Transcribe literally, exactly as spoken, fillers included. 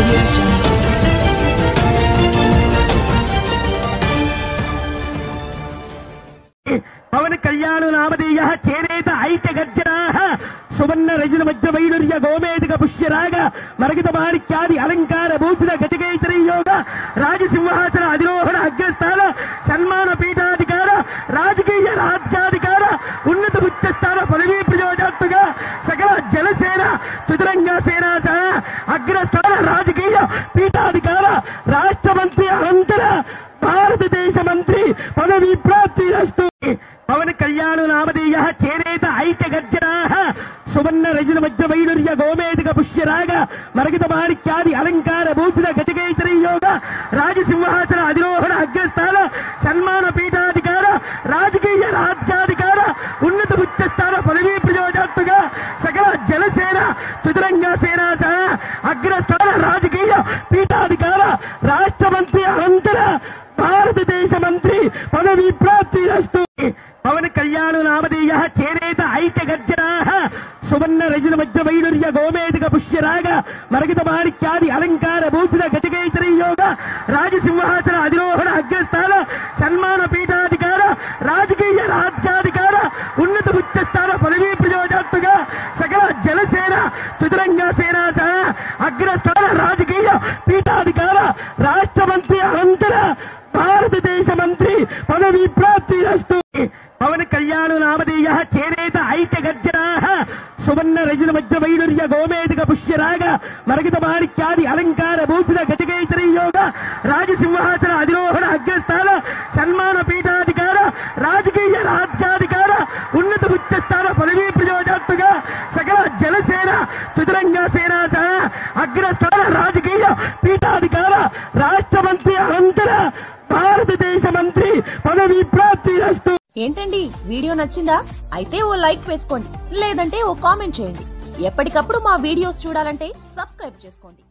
పవన్ కళ్యాణ్ నామధేయ చేనేత ఐక్య గర్జనా సువర్ణ రజన మధ్య వైడూర్య గోమేధిక పుష్యరాగ మరగిత మాణిక్యాది అలంకార భూషణ గజకేసరి యోగ రాజసింహాసన అధిరోహణ అగ్రస్థాన సన్మాన పీఠాధికార రాజకీయ రాజ్యాధికార ఉన్నత ఉచ్చస్థాన పదవీ ప్రయోజాత్మక సకల జనసేన చతురంగ సేనా సహ అగ్రస్థాన రాజకీయ పీఠాధికార రాష్ట్ర మంత్రి అనంతర భారతదేశ మంత్రి పదవీ ప్రాప్తి రస్తు పవన్ కళ్యాణ్ నామధేయ చేనేత ఐక్య గర్జనా సువర్ణ రజన మధ్య వైడూర్య గోమేధిక పుష్యరాగ మరగిత మాణిక్యాది అలంకార భూషణ గజకేసరి యోగ రాజసింహాసన అధిరోహణ అగ్రస్థాన సన్మాన పీఠాధికార రాజకీయ రాజ్యాధికార ఉన్నత ఉచ్చస్థాన పదవీ ప్రయోజాత్మక సకల జనసేన చతురంగ సేనా సహ అగ్రస్థాన రాజకీయ పీఠాధికార రాష్ట్ర మంత్రి అనంతర భారతదేశ మంత్రి పదవీ ప్రాప్తి రస్తు పవన్ కళ్యాణ్ నామధేయ చేనేత ఐక్య గర్జనా సువర్ణ రజన మధ్య వైడూర్య గోమేధిక పుష్యరాగ మరగిత మాణిక్యాది అలంకార భూషణ గజకేసరి యోగ రాజసింహాసన అధిరోహణ అగ్రస్థాన సన్మాన పీఠాధికార రాజకీయ రాజ్యాధికార ఉన్నత ఉచ్చస్థాన పదవీ ప్రయోజాత్మక సకల జనసేన చతురంగ సేనా సహ అగ్రస్థాన రాజకీయ పీఠాధికార రాష్ట్ర మంత్రి అనంతర భారతదేశ మంత్రి పదవీ ప్రాప్తి రస్తు పవన్ కళ్యాణ్ నామధేయ చేనేత ఐక్య గర్జనా సువర్ణ రజన మధ్య వైడూర్య గోమేధిక పుష్యరాగ మరగిత మాణిక్యాది అలంకార భూషణ గజకేసరి యోగ రాజసింహాసన అధిరోహణ అగ్రస్థాన సన్మాన పీఠాధికార రాజకీయ రాజ్యాధికార ఉన్నత ఉచ్చస్థాన పదవీ ప్రయోజాత్మక సకల జనసేన చతురంగ సేనా సహ అగ్రస్థాన రాజకీయ పీఠాధికార రాష్ట్ర మంత్రి అనంతర భారతదేశ మంత్రి పదవీ ప్రాప్తి రస్తు. ఏంటండి వీడియో నచ్చిందా? అయితే ఓ లైక్ వేసుకోండి, లేదంటే ఓ కామెంట్ చేయండి. ఎప్పటికప్పుడు మా వీడియోస్ చూడాలంటే సబ్స్క్రైబ్ చేసుకోండి.